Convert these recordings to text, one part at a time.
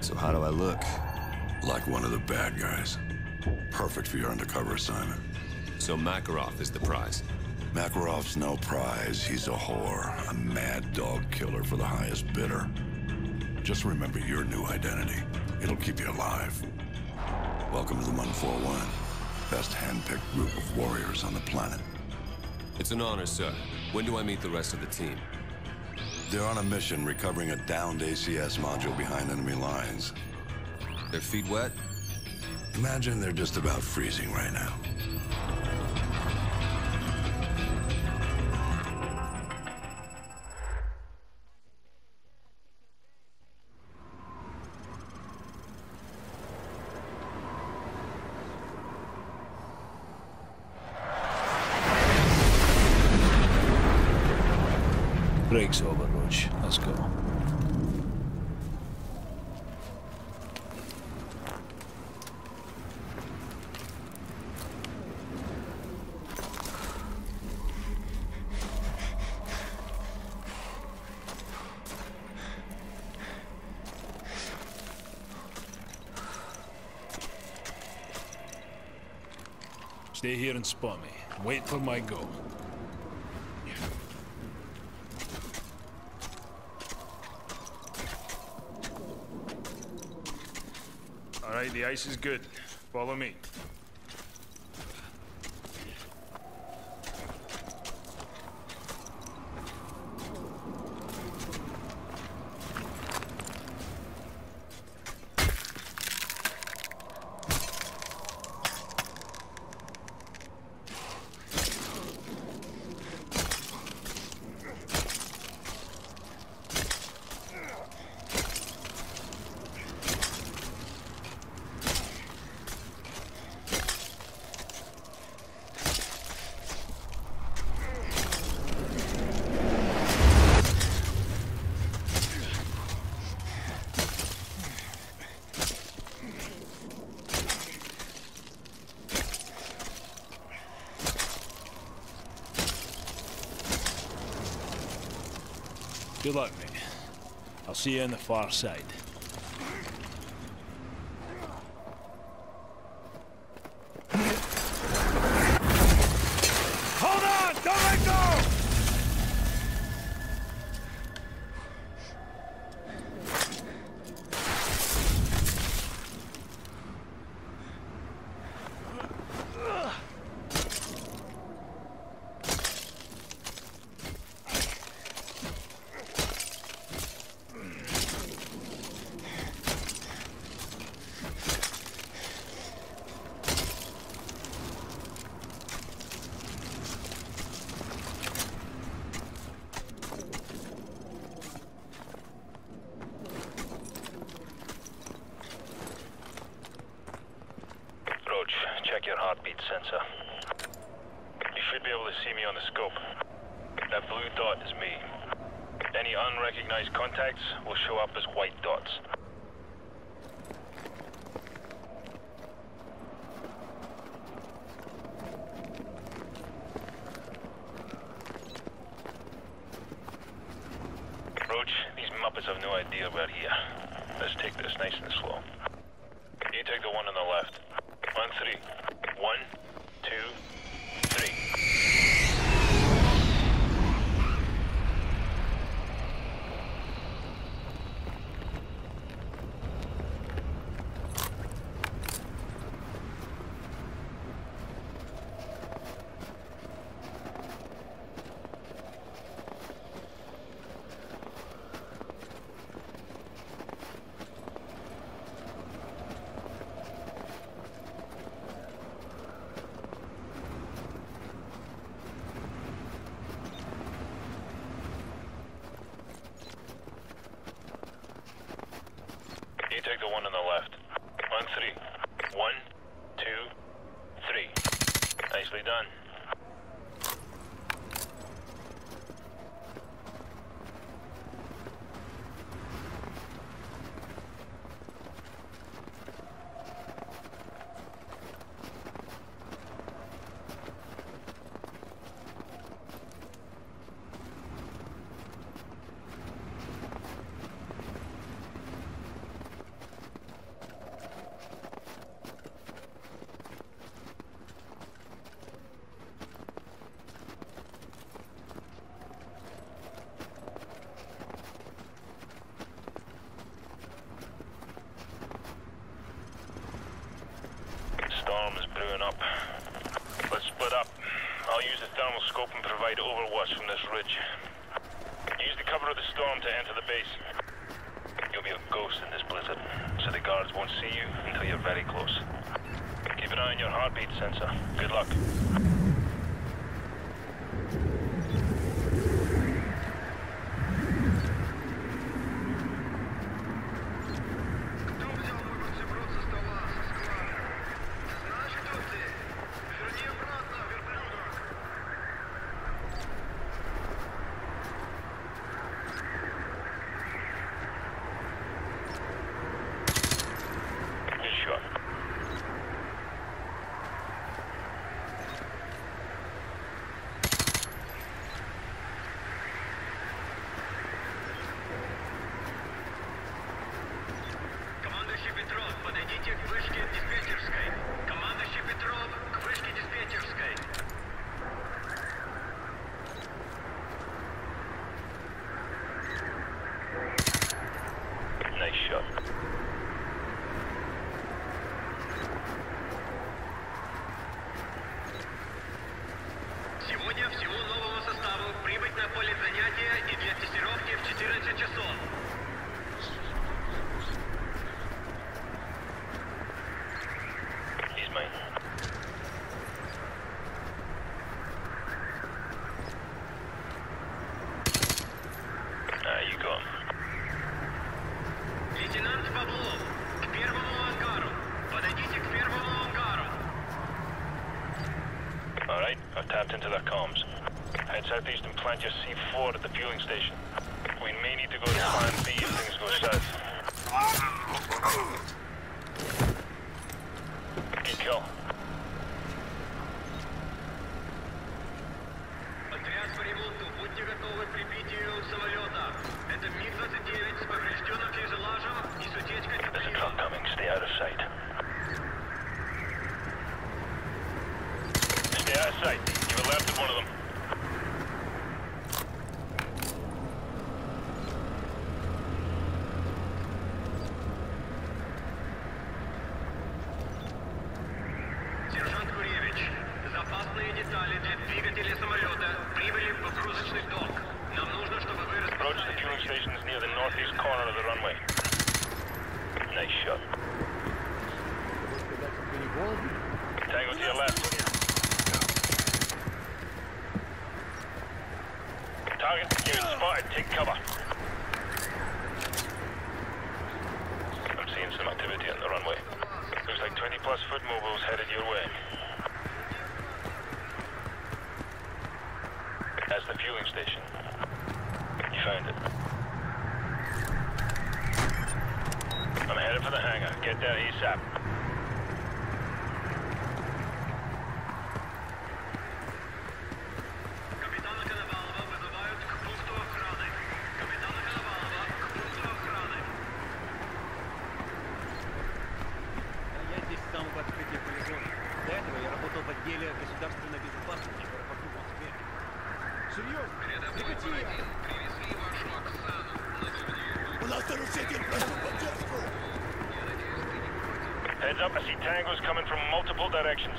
So how do I look? Like one of the bad guys. Perfect for your undercover assignment. So Makarov is the prize. Makarov's no prize. He's a whore. A mad dog killer for the highest bidder. Just remember your new identity. It'll keep you alive. Welcome to the 141. Best hand-picked group of warriors on the planet. It's an honor, sir. When do I meet the rest of the team? They're on a mission recovering a downed ACS module behind enemy lines. Their feet wet? Imagine they're just about freezing right now. Break's over, Roach. Let's go. Stay here and spot me. Wait for my go. All right, the ice is good. Follow me. Good luck, mate. I'll see you on the far side. Hold on! Don't let go! Check your heartbeat sensor. You should be able to see me on the scope. That blue dot is me. Any unrecognized contacts will show up as white dots. Roach, these Muppets have no idea we're here. Let's take this nice and slow. You take the one on the left. On three. 1, 2, 3. You take the one on the left. On three. 1, 2, 3. Nicely done. across from this ridge. Use the cover of the storm to enter the base. You'll be a ghost in this blizzard, so the guards won't see you until you're very close. Keep an eye on your heartbeat sensor. Good luck. Сегодня всему новому составу прибыть на поле занятия и для тестировки в 14 часов. He's mine. You go. Лейтенант Павлов, к первому ангару. Подойдите к первому ангару. Alright, I've tapped into their comms. Head southeast and plant your C4 at the fueling station. We may need to go to Plan B if things go south. Good kill. Отряд по ремонту, будьте готовы к прибитию самолета. Это МиГ-29 с поврежденным фюзеляжем и с утечкой There's a топлива. truck coming. Stay out of sight. Stay out of sight. Give a left at one of them. Сержант Куревич, запасные детали для двигателя самолета прибыли в погрузочный док. Нам нужно, чтобы вы Approach the fueling stations near the northeast corner of the runway. Nice shot. Tango to your left. Target secured. Spotted. Take cover. I'm seeing some activity on the runway. Looks like 20-plus foot mobiles headed your way. That's the fueling station. You found it. I'm headed for the hangar. Get there ASAP. Капитана Коновалова вызывают к пункту охраны. Капитана Коновалова к пункту охраны. Я здесь с самого открытия полигона. До этого я работал в отделе государственной безопасности в аэропорту в Москве. Серьезно? Рядовой Бородин, привезли вашу Оксану. У нас нарушитель, прошу поддержку! Heads up, I see tangos coming from multiple directions.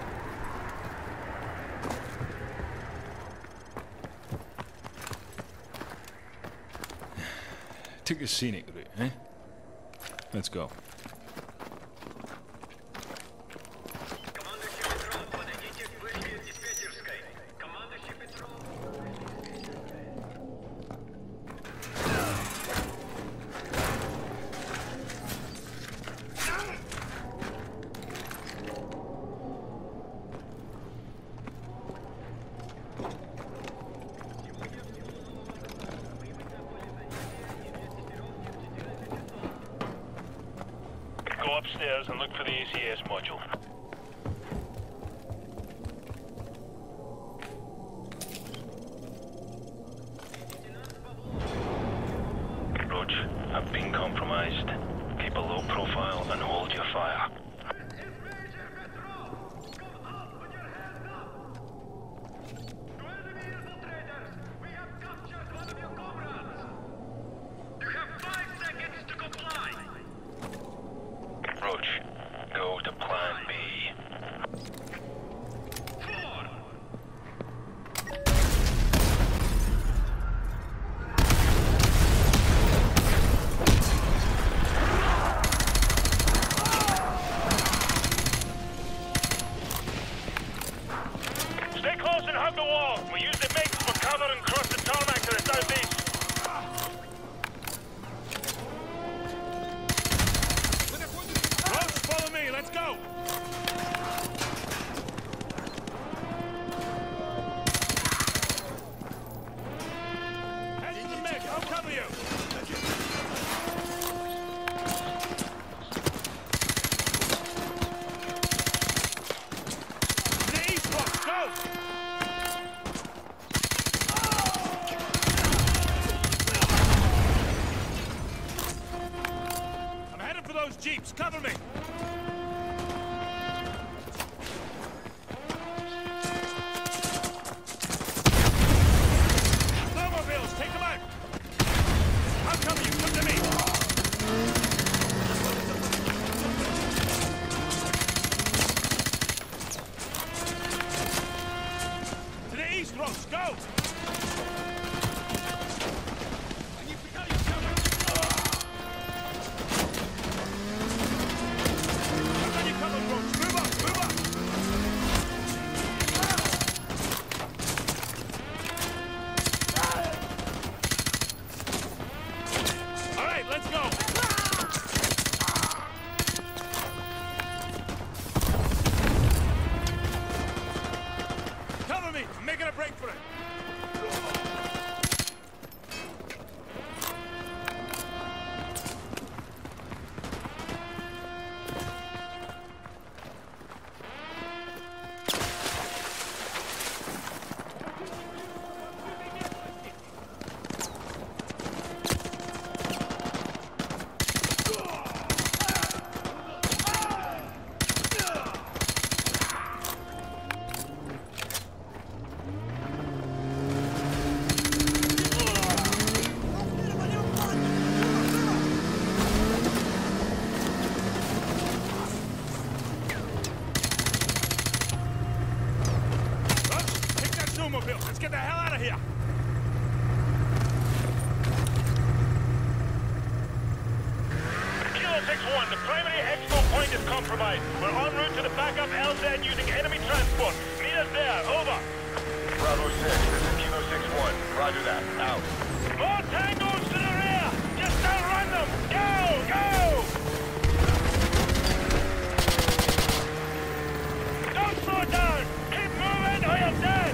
Took a scenic route, eh? Let's go. Командующий Петров, подойдите к вышке диспетчерской. Командующий Петров. Go upstairs and look for the ACS module. Roach, I've been compromised. Keep a low profile and hold your fire. Диспетчер Петров! Come up with your hands up! To enemy infiltrators! We have captured one of your comrades! You have 5 seconds to comply! Roach, go to Plan B. 4, jeeps! Cover me! Snowmobiles! Take them out! I'll cover you! Come to me! To the east, Ross! Go! I'm making a break for it. Let's get the hell out of here! Kilo 6-1, the primary expo point is compromised. We're en route to the backup LZ using enemy transport. Meet us there, over. Bravo 6, this is Kilo 6-1. Roger that, out. More tangos to the rear! Just outrun them! Go, go! Don't slow down! Keep moving or you're dead!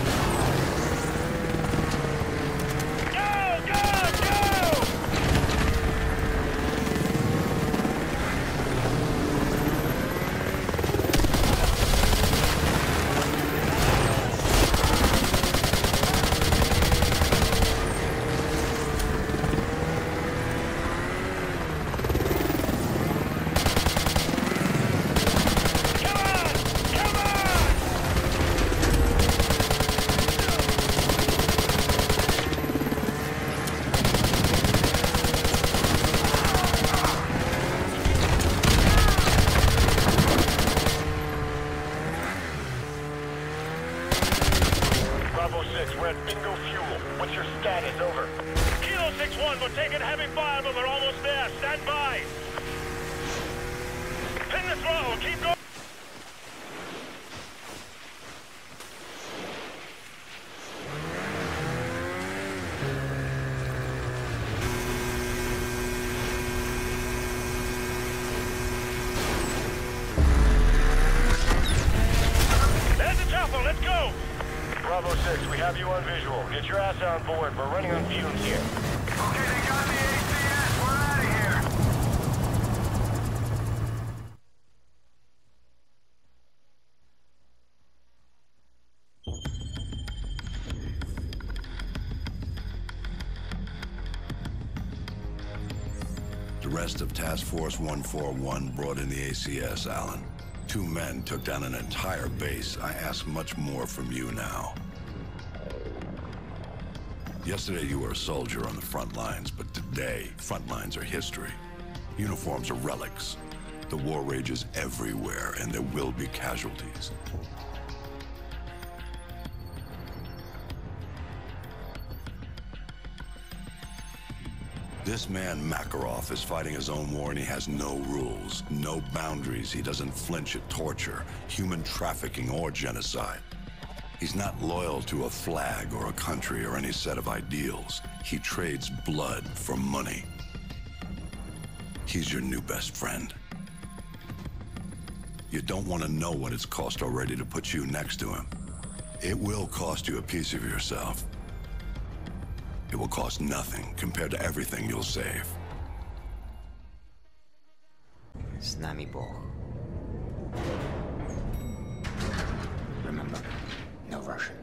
Bravo 6, we're at bingo fuel. What's your status? Over. Kilo 6-1, we're taking heavy fire, but we're almost there. Stand by. Pin the throttle. Keep going. There's the chopper. Let's go. Bravo 6, we have you on visual. Get your ass on board. We're running on fumes here. Okay, they got the ACS. We're out of here. The rest of Task Force 141 brought in the ACS, Alan. 2 men took down an entire base. I ask much more from you now. Yesterday you were a soldier on the front lines, but today, front lines are history. Uniforms are relics. The war rages everywhere, and there will be casualties. This man, Makarov, is fighting his own war and he has no rules, no boundaries. He doesn't flinch at torture, human trafficking, or genocide. He's not loyal to a flag or a country or any set of ideals. He trades blood for money. He's your new best friend. You don't want to know what it's cost already to put you next to him. It will cost you a piece of yourself. It will cost nothing compared to everything you'll save. С нами Бог. Remember, no Russian.